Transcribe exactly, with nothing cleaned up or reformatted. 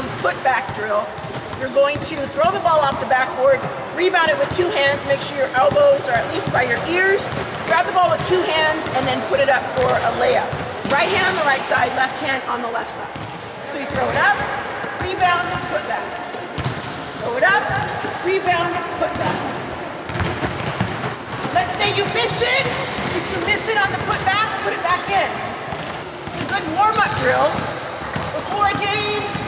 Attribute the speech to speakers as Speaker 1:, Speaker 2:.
Speaker 1: rebound putback drill. You're going to throw the ball off the backboard, rebound it with two hands, make sure your elbows are at least by your ears, grab the ball with two hands, and then put it up for a layup. Right hand on the right side, left hand on the left side. So you throw it up, rebound, put back. Throw it up, rebound, put back. Let's say you miss it. If you miss it on the put back, put it back in. It's a good warm-up drill before a game.